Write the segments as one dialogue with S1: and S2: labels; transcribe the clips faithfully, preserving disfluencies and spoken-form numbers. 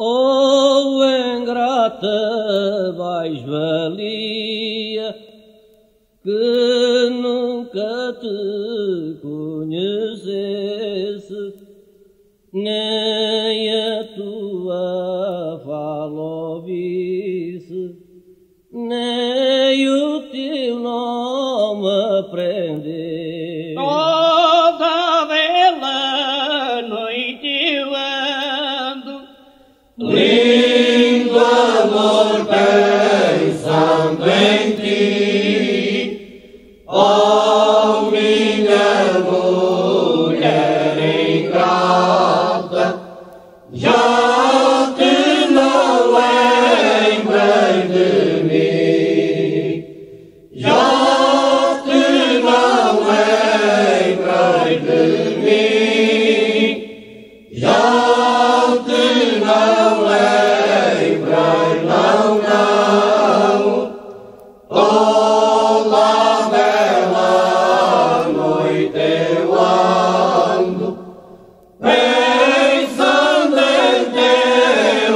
S1: Oh, ingrata mais-valia, que nunca te conhecesse, nem a tua fala ouvisse, nem o teu nome aprender.
S2: Toda bela noite eu ando,
S3: lindo amor pensando em ti, ó minha mulher ingrata, já te não lembrei de mim, já te não lembrei de mim, já te não lembrei, não, não. Olá, bela noite eu ando, pensando em teu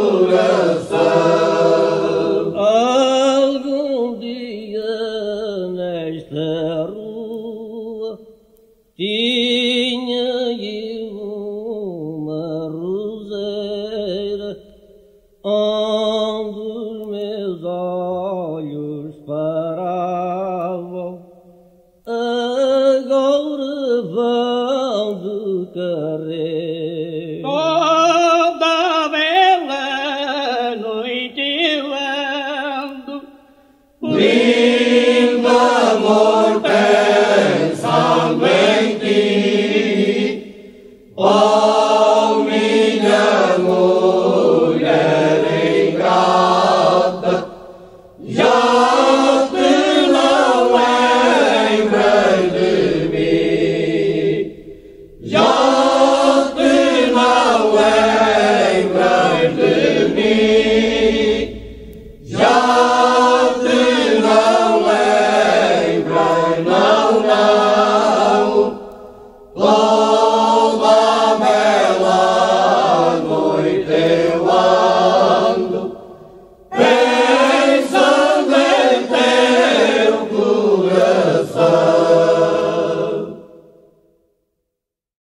S3: coração.
S1: Algum dia nesta rua tinha eu uma roseira onde os meus olhos paravam, agora vão de carreira.